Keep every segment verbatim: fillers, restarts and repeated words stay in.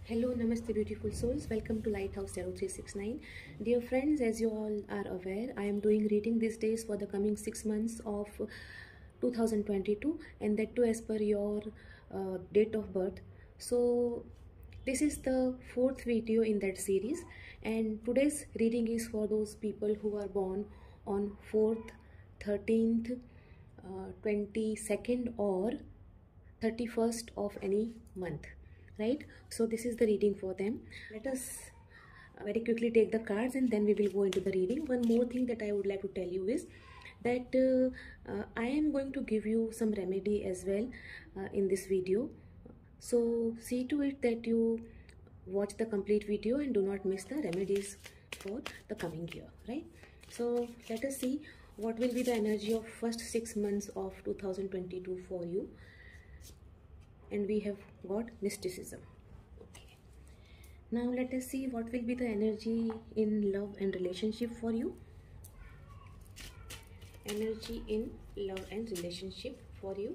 Hello, Namaste, beautiful souls. Welcome to Lighthouse zero three six nine. Dear friends, as you all are aware, I am doing reading these days for the coming six months of two thousand twenty-two, and that too as per your uh, date of birth. So, this is the fourth video in that series, and today's reading is for those people who are born on fourth, thirteenth, uh, twenty-second, or thirty-first of any month. Right, so this is the reading for them. Let us very quickly take the cards and then we will go into the reading. One more thing that I would like to tell you is that uh, uh, I am going to give you some remedy as well uh, in this video, so see to it that you watch the complete video and do not miss the remedies for the coming year. Right, so let us see what will be the energy of first six months of two thousand twenty-two for you. And we have got mysticism. Okay, now let us see what will be the energy in love and relationship for you. Energy in love and relationship for you.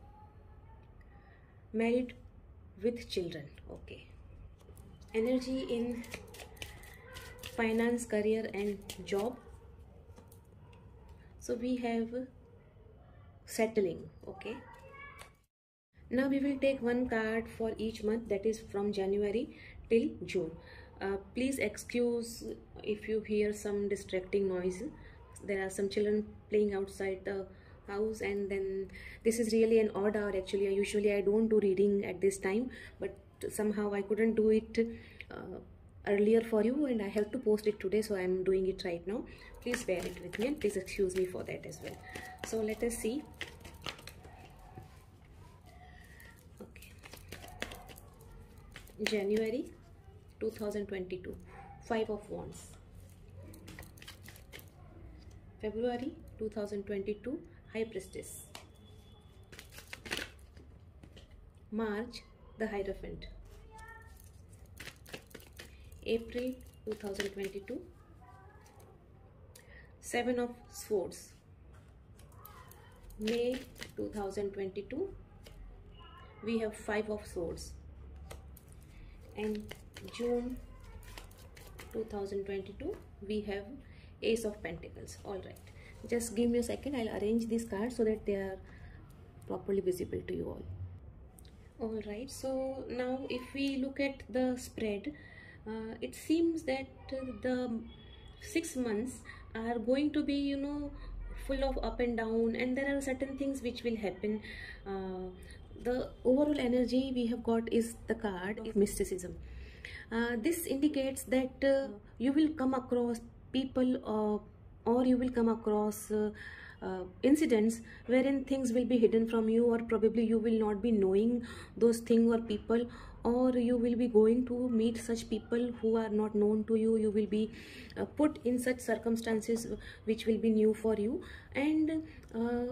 Married with children. Okay. Energy in finance, career and job. So we have settling. Okay, now we will take one card for each month, that is from January till June. Uh, please excuse if you hear some distracting noise. There are some children playing outside the house, and then this is really an odd hour actually. Usually I don't do reading at this time, but somehow I couldn't do it uh, earlier for you, and I have to post it today, so I am doing it right now. Please bear it with me and please excuse me for that as well. So let us see. January two thousand twenty-two, Five of Wands. February two thousand twenty-two, High Priestess. March, the Hierophant. April two thousand twenty-two, Seven of Swords. May two thousand twenty-two, we have Five of Swords. And June two thousand twenty-two, we have Ace of Pentacles. All right, just give me a second. I'll arrange these cards so that they are properly visible to you all. All right, so now if we look at the spread, uh, it seems that the six months are going to be, you know, full of up and down, and there are certain things which will happen. Uh, the overall energy we have got is the card of mysticism. Uh, this indicates that uh, you will come across people uh, or you will come across uh, uh, incidents wherein things will be hidden from you, or probably you will not be knowing those things or people, or you will be going to meet such people who are not known to you. You will be uh, put in such circumstances which will be new for you, and uh,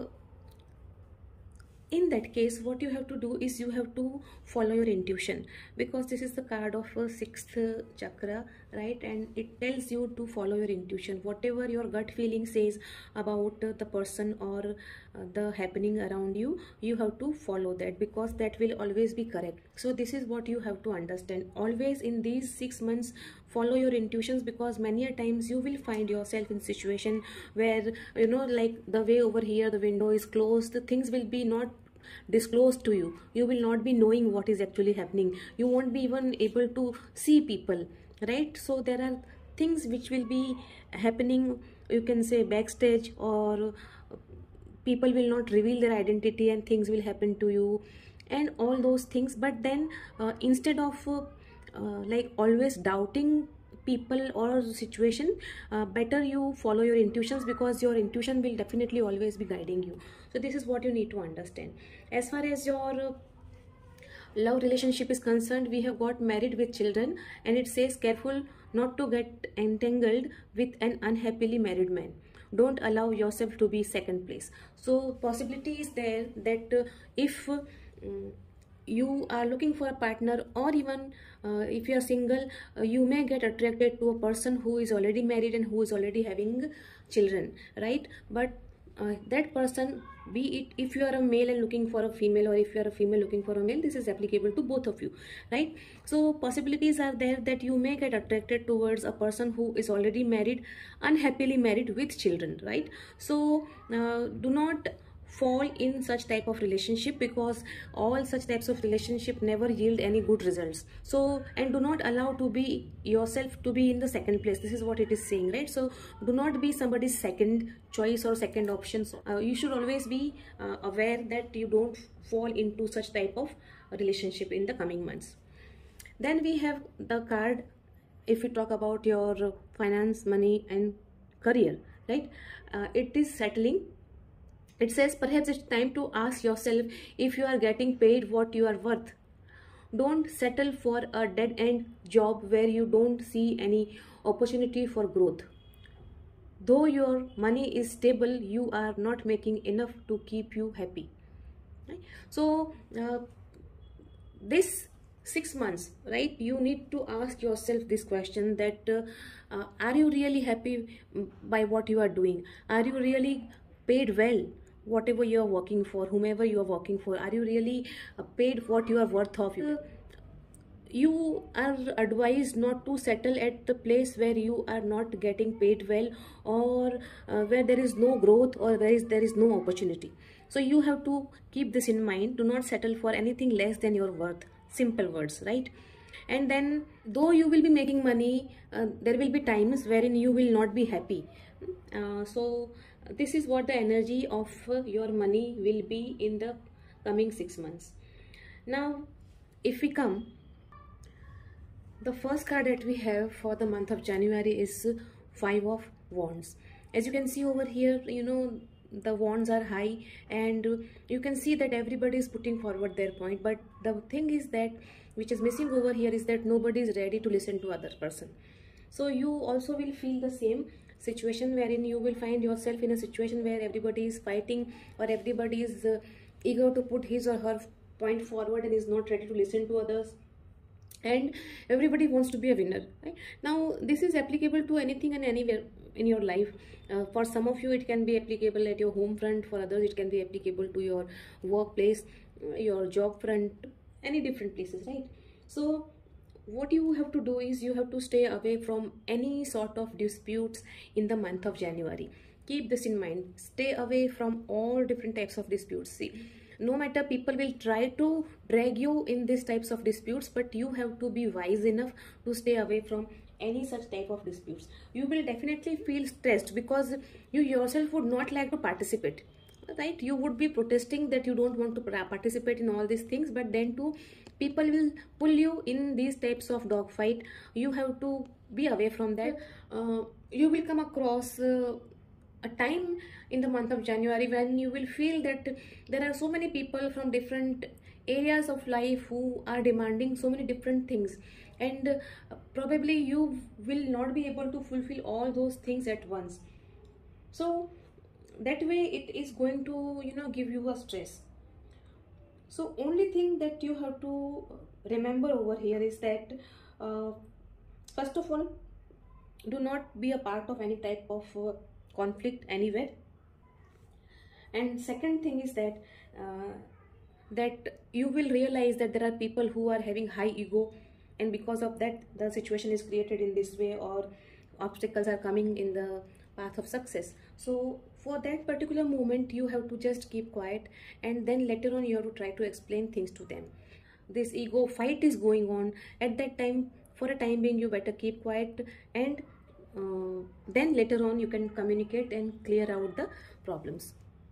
in that case what you have to do is you have to follow your intuition, because this is the card of a sixth chakra, right? And it tells you to follow your intuition. Whatever your gut feeling says about the person or the happening around you, you have to follow that, because that will always be correct. So this is what you have to understand. Always in these six months follow your intuitions, because many a times you will find yourself in situation where, you know, like the way over here the window is closed, the things will be not disclosed to you. You will not be knowing what is actually happening. You won't be even able to see people, right? So there are things which will be happening, you can say backstage, or people will not reveal their identity and things will happen to you and all those things. But then uh, instead of uh, uh, like always doubting people or situation, uh, better you follow your intuitions, because your intuition will definitely always be guiding you. So this is what you need to understand. As far as your uh, love relationship is concerned, we have got married with children, and it says careful not to get entangled with an unhappily married man. Don't allow yourself to be second place. So possibility is there that uh, if uh, you are looking for a partner, or even uh, if you are single, uh, you may get attracted to a person who is already married and who is already having children, right? But uh, that person, be it if you are a male and looking for a female, or if you are a female looking for a male, this is applicable to both of you, right? So possibilities are there that you may get attracted towards a person who is already married, unhappily married with children, right? So uh, do not fall in such type of relationship, because all such types of relationship never yield any good results. So, and do not allow to be yourself to be in the second place. This is what it is saying, right? So do not be somebody's second choice or second option. So, uh, you should always be uh, aware that you don't fall into such type of relationship in the coming months. Then we have the card, if we talk about your finance, money and career, right? Uh, it is settling. It says perhaps it's time to ask yourself if you are getting paid what you are worth. Don't settle for a dead-end job where you don't see any opportunity for growth. Though your money is stable, you are not making enough to keep you happy. Right? So uh, this six months, right, you need to ask yourself this question, that uh, uh, are you really happy by what you are doing? Are you really paid well? Whatever you are working for, whomever you are working for, are you really uh, paid what you are worth of? Uh, you are advised not to settle at the place where you are not getting paid well, or uh, where there is no growth, or where is there is no opportunity. So you have to keep this in mind. Do not settle for anything less than your worth. Simple words, right? And then, though you will be making money, uh, there will be times wherein you will not be happy. Uh, so this is what the energy of uh, your money will be in the coming six months. Now, if we come, the first card that we have for the month of January is Five of Wands. As you can see over here, you know, the wands are high, and you can see that everybody is putting forward their point. But the thing is that, which is missing over here, is that nobody is ready to listen to other person. So you also will feel the same situation, wherein you will find yourself in a situation where everybody is fighting, or everybody is uh, eager to put his or her point forward and is not ready to listen to others, and everybody wants to be a winner, right? Now this is applicable to anything and anywhere in your life. Uh, for some of you it can be applicable at your home front, for others it can be applicable to your workplace, your job front, any different places, right? So what you have to do is you have to stay away from any sort of disputes in the month of January. Keep this in mind. Stay away from all different types of disputes. See, no matter, people will try to drag you in these types of disputes, but you have to be wise enough to stay away from any such type of disputes. You will definitely feel stressed because you yourself would not like to participate, right? You would be protesting that you don't want to participate in all these things, but then too people will pull you in these types of dogfight. You have to be away from that. Uh, you will come across uh, a time in the month of January when you will feel that there are so many people from different areas of life who are demanding so many different things, and uh, probably you will not be able to fulfill all those things at once. So that way it is going to, you know, give you a stress. So only thing that you have to remember over here is that uh, first of all, do not be a part of any type of uh, conflict anywhere. And second thing is that uh, that you will realize that there are people who are having high ego, and because of that the situation is created in this way, or obstacles are coming in the path of success. So for that particular moment you have to just keep quiet, and then later on you have to try to explain things to them. This ego fight is going on at that time. For a time being you better keep quiet, and uh, then later on you can communicate and clear out the problems.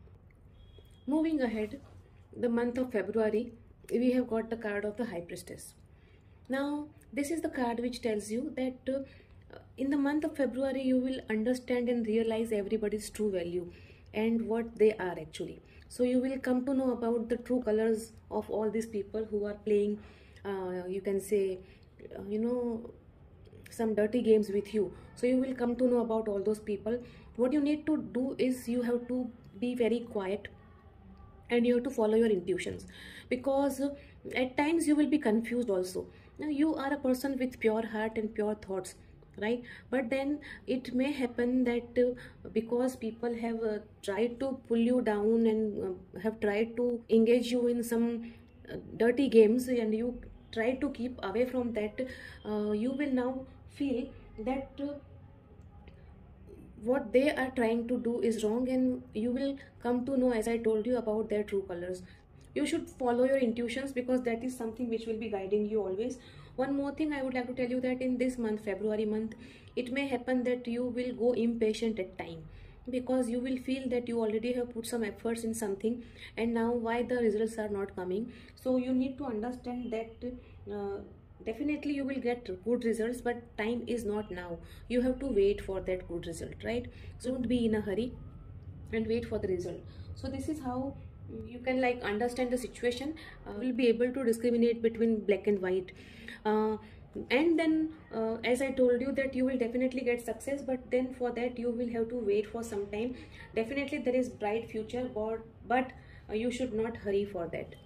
Moving ahead, the month of February, we have got the card of the High Priestess. Now this is the card which tells you that uh, in the month of February you will understand and realize everybody's true value and what they are actually. So you will come to know about the true colors of all these people who are playing, uh, you can say, uh, you know, some dirty games with you. So you will come to know about all those people. What you need to do is you have to be very quiet, and you have to follow your intuitions, because uh, at times you will be confused also. Now you are a person with pure heart and pure thoughts, right? But then it may happen that uh, because people have uh, tried to pull you down and uh, have tried to engage you in some uh, dirty games, and you try to keep away from that, uh, you will now feel that uh, what they are trying to do is wrong, and you will come to know, as I told you, about their true colors. You should follow your intuitions, because that is something which will be guiding you always. One more thing I would like to tell you, that in this month, February month, it may happen that you will go impatient at time, because you will feel that you already have put some efforts in something, and now why the results are not coming. So you need to understand that uh, definitely you will get good results, but time is not now. You have to wait for that good result, right? So don't be in a hurry and wait for the result. So this is how you can like understand the situation. Uh, will be able to discriminate between black and white, uh, and then uh, as I told you, that you will definitely get success, but then for that you will have to wait for some time. Definitely there is bright future, but but uh, you should not hurry for that.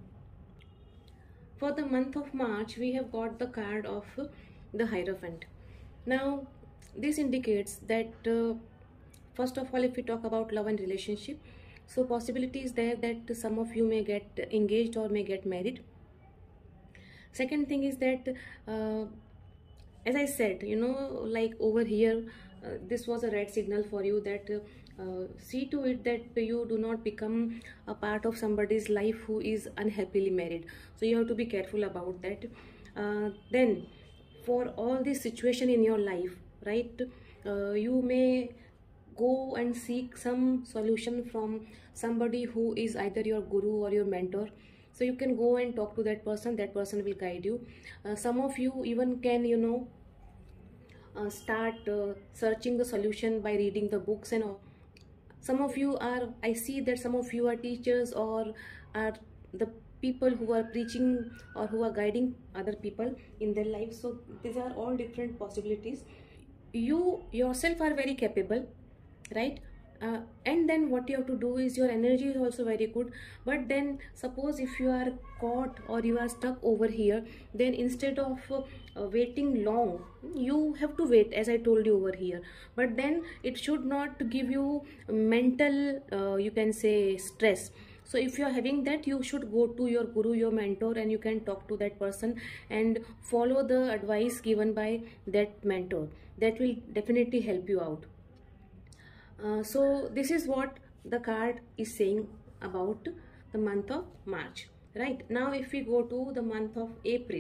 For the month of March, we have got the card of the Hierophant. Now this indicates that uh, first of all, if we talk about love and relationship, so possibility is there that some of you may get engaged or may get married. Second thing is that uh, as I said, you know, like over here, uh, this was a red signal for you, that uh, see to it that you do not become a part of somebody's life who is unhappily married. So you have to be careful about that. Uh, then for all this situation in your life, right, uh, you may go and seek some solution from somebody who is either your guru or your mentor. So you can go and talk to that person, that person will guide you. Uh, some of you even can, you know, uh, start uh, searching the solution by reading the books and all. Some of you are, I see that some of you are teachers or are the people who are preaching or who are guiding other people in their life. So these are all different possibilities. You yourself are very capable, right? Uh, and then what you have to do is, your energy is also very good, but then suppose if you are caught or you are stuck over here, then instead of uh, uh, waiting long, you have to wait, as I told you over here. But then it should not give you mental uh, you can say stress. So if you are having that, you should go to your guru, your mentor, and you can talk to that person and follow the advice given by that mentor. That will definitely help you out. Uh, so this is what the card is saying about the month of March. Right now, if we go to the month of April,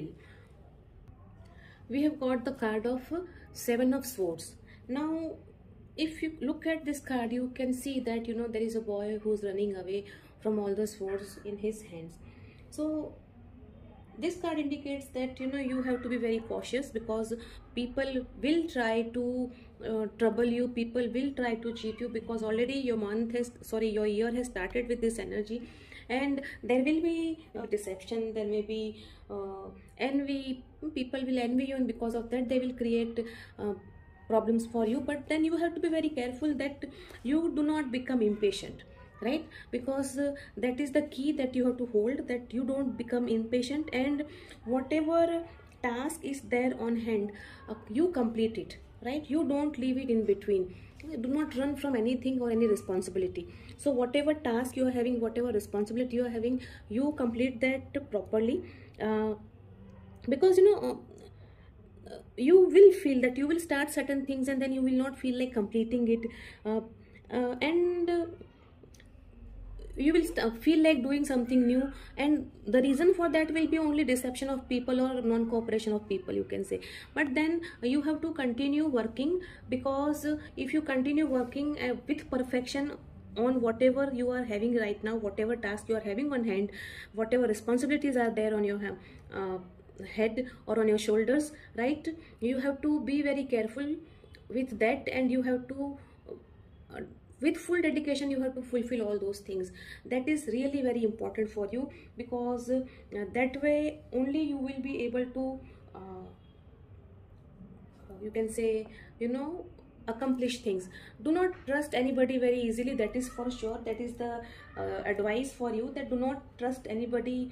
we have got the card of uh, Seven of Swords. Now if you look at this card, you can see that, you know, there is a boy who's running away from all the swords in his hands. So this card indicates that, you know, you have to be very cautious, because people will try to uh, trouble you, people will try to cheat you, because already your month has, sorry, your year has started with this energy, and there will be uh, deception, there may be uh, envy, people will envy you, and because of that they will create uh, problems for you. But then you have to be very careful that you do not become impatient, right? Because uh, that is the key that you have to hold, that you don't become impatient, and whatever task is there on hand, uh, you complete it, right? You don't leave it in between. Do not run from anything or any responsibility. So whatever task you are having, whatever responsibility you are having, you complete that properly, uh, because, you know, uh, you will feel that you will start certain things and then you will not feel like completing it, uh, uh, and uh, you will feel like doing something new, and the reason for that will be only deception of people or non-cooperation of people, you can say. But then you have to continue working, because if you continue working uh, with perfection on whatever you are having right now, whatever task you are having on hand, whatever responsibilities are there on your uh, head or on your shoulders, right? You have to be very careful with that, and you have to uh, with full dedication you have to fulfill all those things. That is really very important for you, because uh, that way only you will be able to uh, you can say, you know, accomplish things. Do not trust anybody very easily, that is for sure. That is the uh, advice for you, that do not trust anybody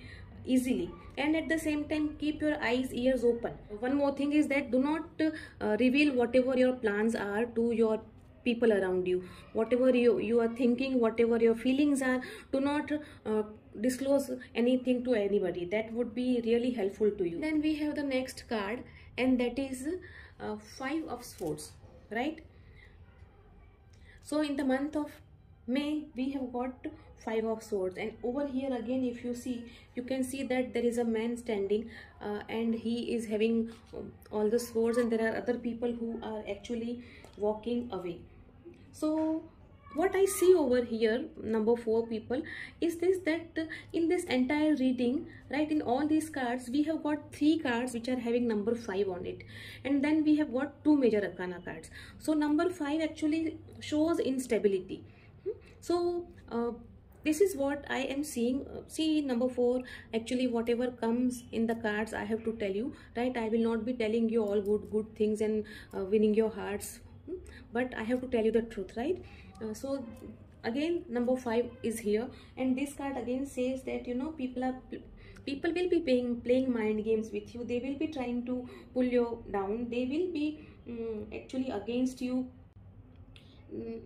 easily, and at the same time keep your eyes, ears open. One more thing is that do not uh, reveal whatever your plans are to your people around you. Whatever you you are thinking, whatever your feelings are, do not uh, disclose anything to anybody. That would be really helpful to you. Then we have the next card, and that is uh, five of swords, right? So in the month of May we have got five of swords, and over here again if you see, you can see that there is a man standing uh, and he is having um, all the swords, and there are other people who are actually walking away. So what I see over here, number four people, is this, that uh, in this entire reading, right, in all these cards we have got three cards which are having number five on it, and then we have got two major arcana cards. So number five actually shows instability. Hmm? So uh, this is what I am seeing. Uh, see, number four, actually whatever comes in the cards I have to tell you, right? I will not be telling you all good good things and uh, winning your hearts, hmm? But I have to tell you the truth, right? Uh, so again number five is here, and this card again says that, you know, people are people will be playing playing mind games with you. They will be trying to pull you down. They will be um, actually against you. Mm,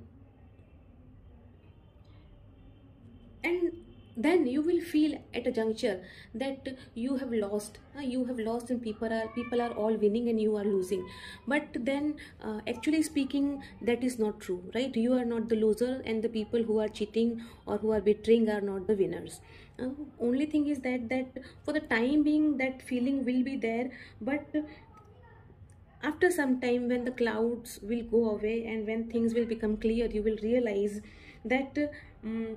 and then you will feel at a juncture that you have lost uh, you have lost and people are people are all winning and you are losing. But then uh, actually speaking, that is not true, right? You are not the loser, and the people who are cheating or who are betraying are not the winners. Uh, only thing is that that for the time being that feeling will be there, but after some time when the clouds will go away and when things will become clear, you will realize that um,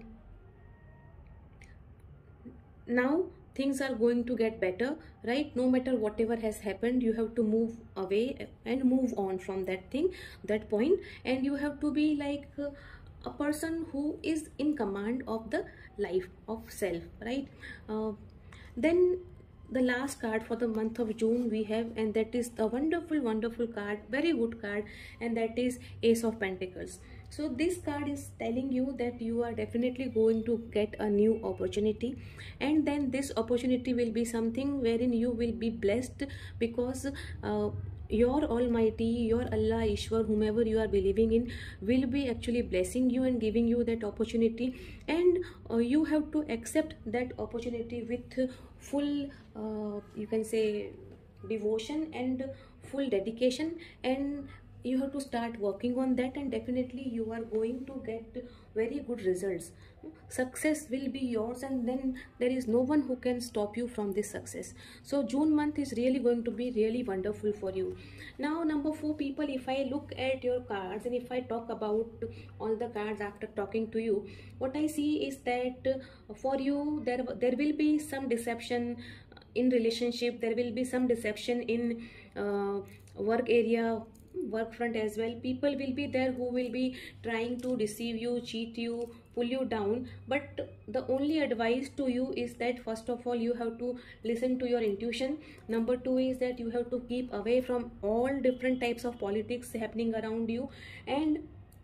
now things are going to get better, right? No matter whatever has happened, you have to move away and move on from that thing, that point, and you have to be like uh, a person who is in command of the life of self, right? Uh, then the last card for the month of June we have, and that is the wonderful wonderful card, very good card, and that is Ace of Pentacles. So this card is telling you that you are definitely going to get a new opportunity, and then this opportunity will be something wherein you will be blessed, because uh, your Almighty, your Allah, Ishwar, whomever you are believing in, will be actually blessing you and giving you that opportunity, and uh, you have to accept that opportunity with full uh, you can say devotion and full dedication, and you have to start working on that, and definitely you are going to get very good results. Success will be yours, and then there is no one who can stop you from this success. So June month is really going to be really wonderful for you. Now number four people, if I look at your cards and if I talk about all the cards after talking to you, what I see is that for you there there will be some deception in relationship, there will be some deception in uh, work area, work front as well. People will be there who will be trying to deceive you, cheat you, pull you down, but the only advice to you is that first of all you have to listen to your intuition. Number two is that you have to keep away from all different types of politics happening around you, and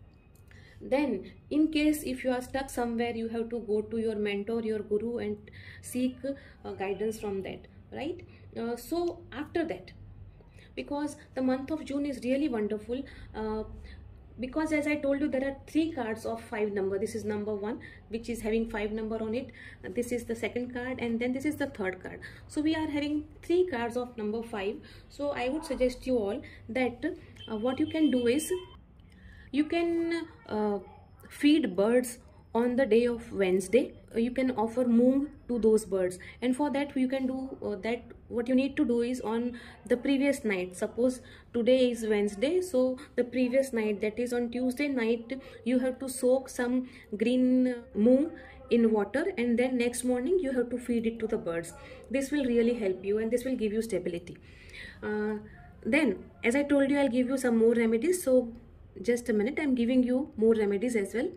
then in case if you are stuck somewhere, you have to go to your mentor, your guru, and seek uh, guidance from that, right? Uh, so after that, because the month of June is really wonderful, uh, because as I told you, there are three cards of five number. This is number one, which is having five number on it. This is the second card, and then this is the third card. So we are having three cards of number five. So I would suggest you all that uh, what you can do is you can uh, feed birds on the day of Wednesday. You can offer moong to those birds, and for that you can do uh, that what you need to do is on the previous night, suppose today is Wednesday, so the previous night, that is on Tuesday night, you have to soak some green moong in water, and then next morning you have to feed it to the birds. This will really help you, and this will give you stability. Uh, then as I told you, I'll give you some more remedies, so just a minute, I'm giving you more remedies as well.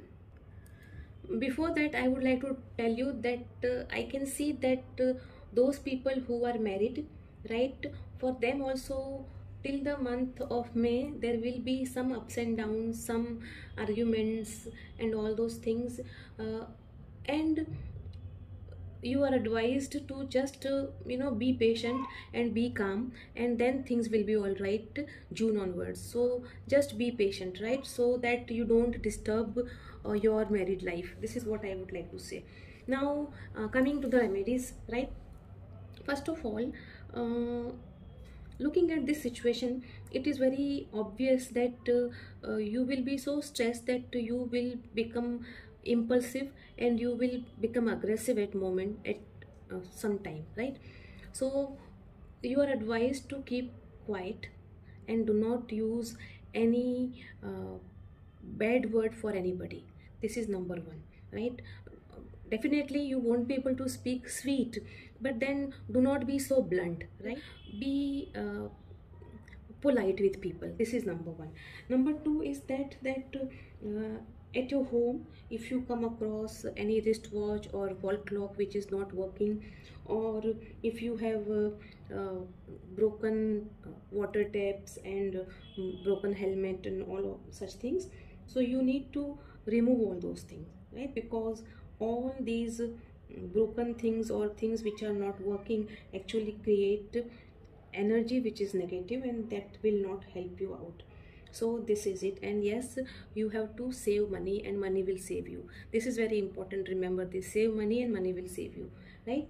Before that, I would like to tell you that uh, I can see that uh, those people who are married, right, for them also till the month of May there will be some ups and downs, some arguments and all those things, uh, and you are advised to just uh, you know be patient and be calm, and then things will be all right June onwards. So just be patient, right, so that you don't disturb uh, your married life. This is what I would like to say. Now uh, coming to the remedies, right? First of all, uh, looking at this situation, it is very obvious that uh, uh, you will be so stressed that you will become impulsive and you will become aggressive at moment at uh, some time, right? So you are advised to keep quiet and do not use any uh, bad word for anybody. This is number one, right? Definitely you won't be able to speak sweet, but then do not be so blunt, right? Be uh, polite with people. This is number one. Number two is that that uh, at your home, if you come across any wristwatch or wall clock which is not working, or if you have uh, uh, broken uh, water taps and uh, broken helmet and all of such things, so you need to remove all those things, right? Because all these uh, broken things or things which are not working actually create energy which is negative, and that will not help you out. So this is it. And yes, you have to save money and money will save you. This is very important. Remember this: save money and money will save you, right?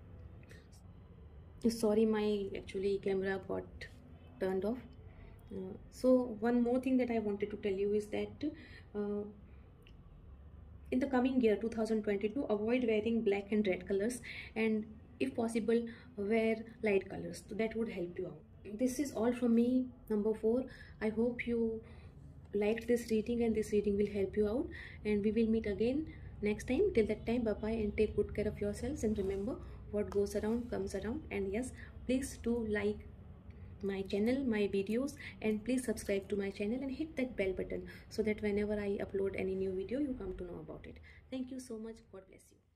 Sorry, my actually camera got turned off. Uh, so one more thing that I wanted to tell you is that uh, in the coming year two thousand twenty-two, avoid wearing black and red colors, and if possible wear light colors, so that would help you out. This is all from me, number four. I hope you liked this reading and this reading will help you out, and we will meet again next time. Till that time, bye bye, and take good care of yourselves, and remember, what goes around comes around. And yes, please do like my channel, my videos, and please subscribe to my channel and hit that bell button so that whenever I upload any new video, you come to know about it. Thank you so much. God bless you.